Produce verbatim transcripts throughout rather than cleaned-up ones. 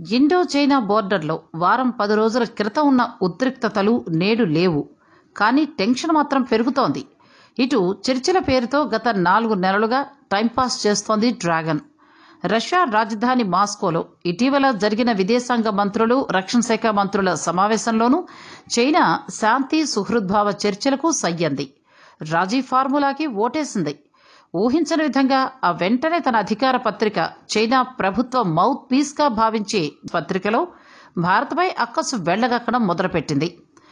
Indo China బోర్డర్లో వారం పది రోజుల క్రితం ఉన్న ఉద్రిక్తతలు నేడు లేవు. కానీ టెన్షన్ మాత్రం పెరుగుతోంది. ఇటు చర్చల పేరుతో గత నాలుగు నెలలుగా టైంపాస్ చేస్తోంది డ్రాగన్. రష్యా రాజధాని మాస్కోలో ఇటీవల జరిగిన విదేశాంగ మంత్రులు, రక్షణ శాఖ మంత్రుల సమావేశంలోనూ చైనా శాంతి సుహృద్భావ చర్చలకు సయ్యంది. రాజీ ఫార్ములాకి ఓటేసింది. ఊహించని విధంగా ఆ వెంటనే తన అధికార పత్రిక చైనా ప్రభుత్వ మౌత్ పీస్ గా భావించే పత్రికలో భారత్పై అక్కసు వెళ్లగక్కడం మొదలుపెట్టింది.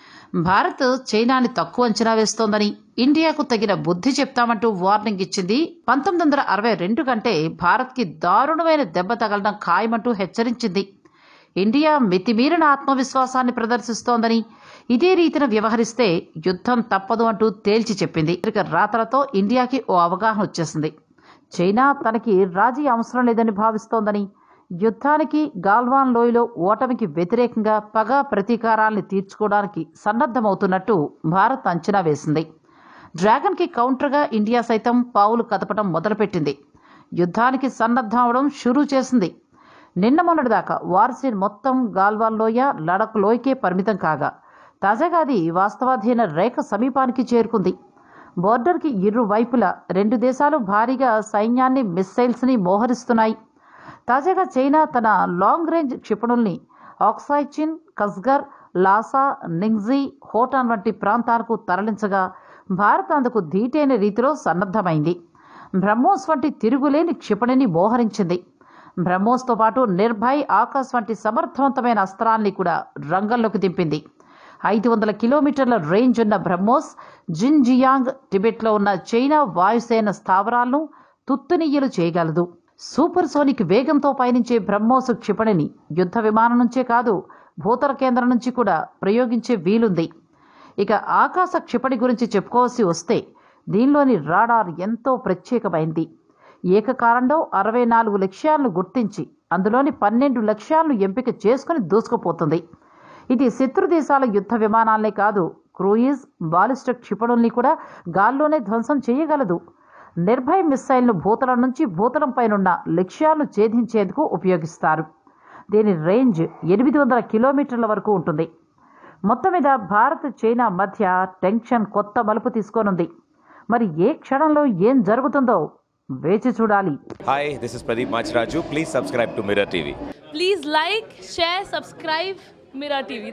భారత్ చైనాని తక్కువ అంచనా వేస్తోందని, ఇండియాకు తగిన బుద్ధి చెప్తామంటూ వార్నింగ్ ఇచ్చింది. పంతొమ్మిది వందల అరవై రెండు కంటే భారత్కి దారుణమైన దెబ్బ తగలడం ఖాయమంటూ హెచ్చరించింది. ఇండియా మితిమీరిన ఆత్మవిశ్వాసాన్ని ప్రదర్శిస్తోందని, ఇదే రీతిన వ్యవహరిస్తే యుద్ధం తప్పదు అంటూ తేల్చి చెప్పింది. రాతలతో ఇండియాకి ఓ అవగాహన వచ్చేసింది. చైనా తనకి రాజీ అవసరం లేదని భావిస్తోందని, యుద్ధానికి, గాల్వాన్ లోయలో ఓటమికి వ్యతిరేకంగా పగ ప్రతీకారాల్ని తీర్చుకోవడానికి సన్నద్ధమవుతున్నట్టు భారత్ అంచనా వేసింది. డ్రాగన్కి కౌంటర్గా ఇండియా సైతం పావులు కదపడం మొదలుపెట్టింది. యుద్ధానికి సన్నద్ధం అవడం షురూ చేసింది. నిన్న మొన్నటిదాకా వార్సీన్ మొత్తం గాల్వాన్ లోయ, లడక్ లోయకే పరిమితం కాగా తాజాగా అది వాస్తవాధీన రేఖ సమీపానికి చేరుకుంది. బోర్డర్కి ఇరు వైపులా రెండు దేశాలు భారీగా సైన్యాన్ని, మిస్సైల్స్ని మోహరిస్తున్నాయి. తాజాగా చైనా తన లాంగ్ రేంజ్ క్షిపణుల్ని ఆక్సాయ్ చిన్, కస్గర్, లాసా, నింగ్జీ, హోటాన్ వంటి ప్రాంతాలకు తరలించగా భారత్ అందుకు ధీటైన రీతిలో సన్నద్ధమైంది. బ్రహ్మోస్ వంటి తిరుగులేని క్షిపణిని మోహరించింది. బ్రహ్మోస్తో పాటు నిర్భయ్, ఆకాశ్ వంటి సమర్థవంతమైన అస్త్రాల్ని కూడా రంగంలోకి దింపింది. ఐదు వందల కిలోమీటర్ల రేంజ్ ఉన్న బ్రహ్మోస్ జిన్జియాంగ్, టిబెట్లో ఉన్న చైనా వాయుసేన స్థావరాలను తుత్తునియ్యలు చేయగలదు. సూపర్ సోనిక్ వేగంతో పయనించే బ్రహ్మోస్ క్షిపణిని యుద్ధ విమానం నుంచే కాదు, భూతల కేంద్రం నుంచి కూడా ప్రయోగించే వీలుంది. ఇక ఆకాశ క్షిపణి గురించి చెప్పుకోవాల్సి వస్తే దీనిలోని రాడార్ ఎంతో ప్రత్యేకమైంది. ఏకకాలంలో అరవై నాలుగు లక్ష్యాలను గుర్తించి అందులోని పన్నెండు లక్ష్యాలను ఎంపిక చేసుకుని దూసుకుపోతుంది. ఇది శత్రు దేశాల యుద్ధ విమానాలనే కాదు, క్రూయిజ్, బాలిస్టిక్ క్షిపణుల్ని కూడా గాల్లోనే ధ్వంసం చేయగలదు. నిర్భయ్ మిస్సైల్ను భూతలం నుంచి భూతలం పైనున్న లక్ష్యాలను ఛేదించేందుకు ఉపయోగిస్తారు. దీని రేంజ్ ఎనిమిది వందల కిలోమీటర్ల వరకు ఉంటుంది. మొత్తం మీద భారత్, చైనా మధ్య టెన్షన్ కొత్త మలుపు తీసుకోనుంది. మరి ఏ క్షణంలో ఏం జరుగుతుందో వేచి చూడాలి. Hi, this is Pradeep Machraju. Please subscribe to Mirror T V. Please like, share, subscribe Mirror T V.